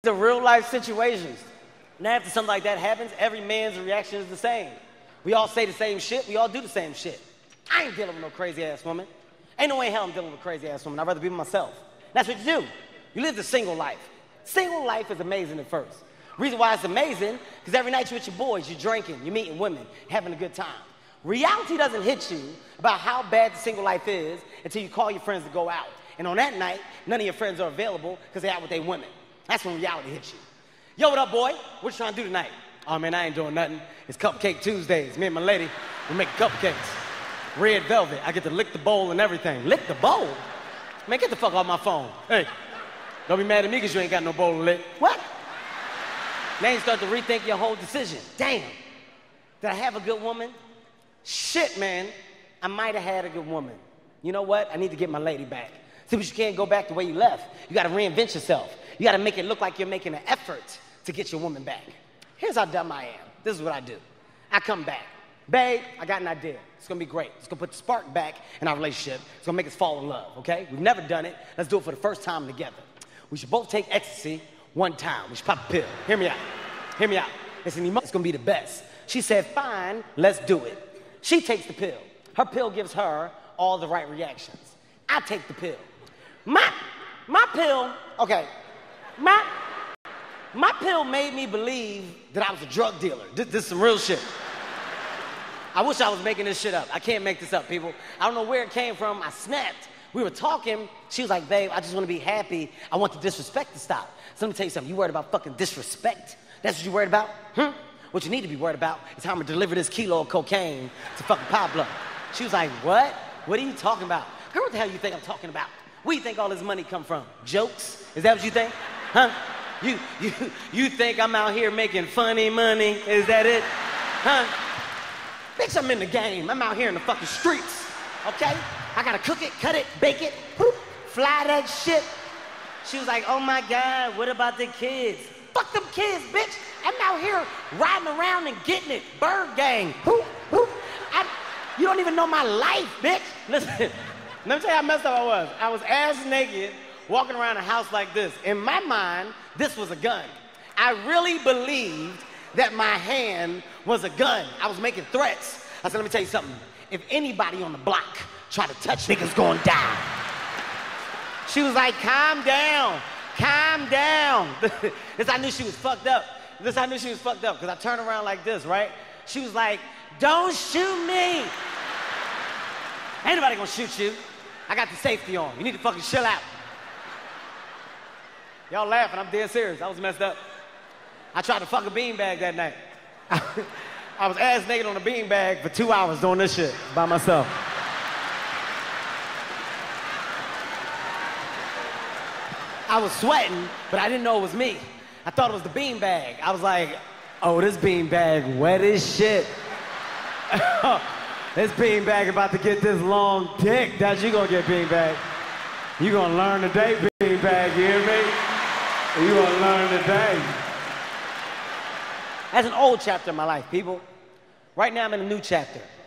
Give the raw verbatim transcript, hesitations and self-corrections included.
the real life situations. And after something like that happens, every man's reaction is the same. We all say the same shit. We all do the same shit. I ain't dealing with no crazy ass woman. Ain't no way in hell I'm dealing with a crazy ass woman. I'd rather be with myself. That's what you do. You live the single life. Single life is amazing at first. Reason why it's amazing, because every night you're with your boys, you're drinking, you're meeting women, having a good time. Reality doesn't hit you about how bad the single life is until you call your friends to go out. And on that night, none of your friends are available because they're out with their women. That's when reality hits you. Yo, what up, boy? What you trying to do tonight? Oh, man, I ain't doing nothing. It's Cupcake Tuesdays. Me and my lady, we make cupcakes. Red velvet. I get to lick the bowl and everything. Lick the bowl? Man, get the fuck off my phone. Hey, don't be mad at me because you ain't got no bowl to lick. What? Now you start to rethink your whole decision. Damn. Did I have a good woman? Shit, man. I might have had a good woman. You know what? I need to get my lady back. See, but you can't go back the way you left. You got to reinvent yourself. You got to make it look like you're making an effort to get your woman back. Here's how dumb I am. This is what I do. I come back. Babe, I got an idea. It's going to be great. It's going to put the spark back in our relationship. It's going to make us fall in love, okay? We've never done it. Let's do it for the first time together. We should both take ecstasy one time. We should pop a pill. Hear me out. Hear me out. It's, an emo- it's going to be the best. She said, fine, let's do it. She takes the pill. Her pill gives her all the right reactions. I take the pill. My, my pill, okay, my, my pill made me believe that I was a drug dealer. This, this is some real shit. I wish I was making this shit up. I can't make this up, people. I don't know where it came from. I snapped. We were talking. She was like, babe, I just want to be happy. I want the disrespect to stop. So let me tell you something. You worried about fucking disrespect? That's what you worried about? Hmm? What you need to be worried about is how I'm going to deliver this kilo of cocaine to fucking Pablo. She was like, what? What are you talking about? Girl, what the hell you think I'm talking about? Where you think all this money come from? Jokes? Is that what you think? Huh? You, you, you think I'm out here making funny money? Is that it? Huh? Bitch, I'm in the game. I'm out here in the fucking streets, okay? I gotta cook it, cut it, bake it, whoop, fly that shit. She was like, oh my God, what about the kids? Fuck them kids, bitch. I'm out here riding around and getting it. Bird gang, whoop, whoop. I, you don't even know my life, bitch. Listen, let me tell you how messed up I was. I was ass naked, walking around a house like this. In my mind, this was a gun. I really believed that my hand was a gun. I was making threats. I said, let me tell you something. If anybody on the block try to touch niggas going down. She was like, calm down, calm down. This I knew she was fucked up. This I knew she was fucked up because I turned around like this, right? She was like, don't shoot me. Ain't nobody gonna shoot you. I got the safety on. You need to fucking chill out. Y'all laughing, I'm dead serious. I was messed up. I tried to fuck a beanbag that night. I was ass naked on a beanbag for two hours doing this shit by myself. I was sweating, but I didn't know it was me. I thought it was the beanbag. I was like, oh, this beanbag wet as shit. This beanbag about to get this long dick. That's you gonna get beanbag. You gonna learn today, beanbag, you hear me? You gonna learn today. That's an old chapter in my life, people. Right now I'm in a new chapter.